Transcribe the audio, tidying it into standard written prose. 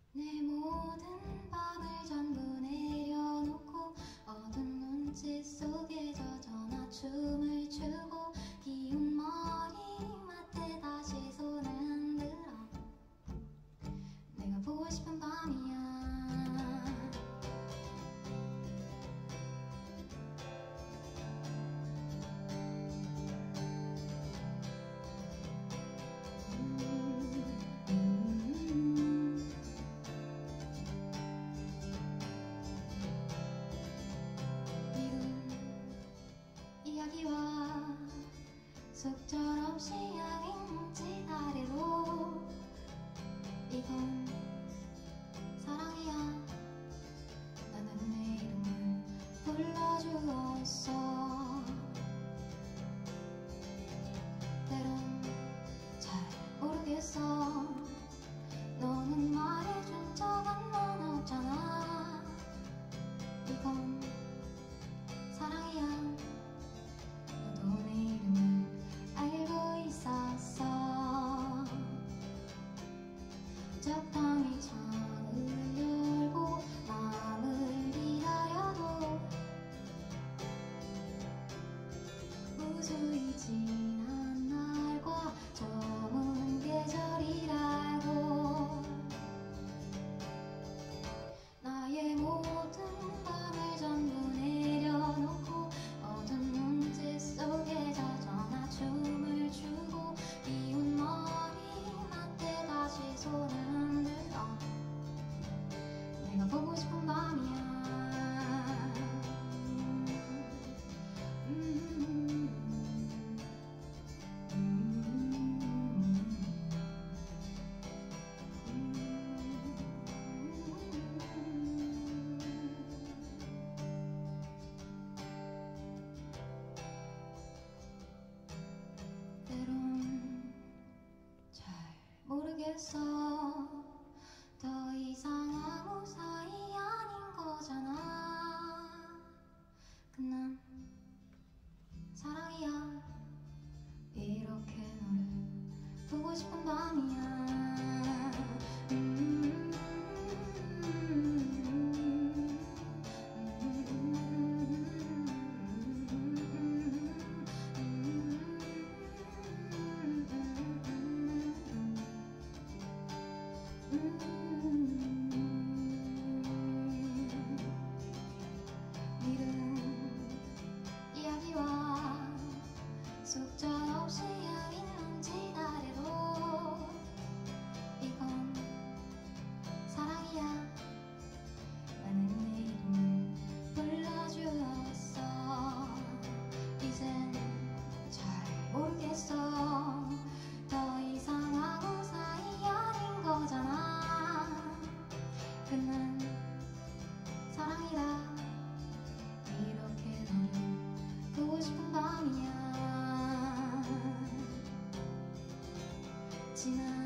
내 모든 밤을 전부 내려놓고 어두운 눈짓 속에 젖어나 춤을 추고 기운 머리맡에 다시 손을 흔들어 내가 보고 싶은 밤이야. 이야기와 속절없이 향인 눈짓 아래로 이건 사랑이야. 나는 내 이름을 불러주었어. 때론 잘 모르겠어. 너는 말해준 적 한 번 없잖아. 이건 사랑이야. 내 이름을 알고 있었어. 적당히 창을 열고 마음을 기다려도 우수히 지난 날과 저문 계절이라고. 나의 모든 밤을 전부 내려놓고 어두운 눈짓 속에 젖어나 춤을 추고 기운 머리맡에 다시 손을 흔들어 내가 보고 싶은 밤이야. 때론 잘 모르겠어. 더 이상 아무 사이 아닌 거잖아. 그난 사랑이야. 이렇게 너를 보고 싶은 밤이야. 이야기와 속절없이 향인 눈짓 아래로 이건 사랑이야. 나는 내 이름을 불러주었어. 이젠 잘 모르겠어. 더 이상 아무 사이 아닌 거잖아. 그난 사랑이다. 이렇게 너를 보고 싶은 밤이야. 지난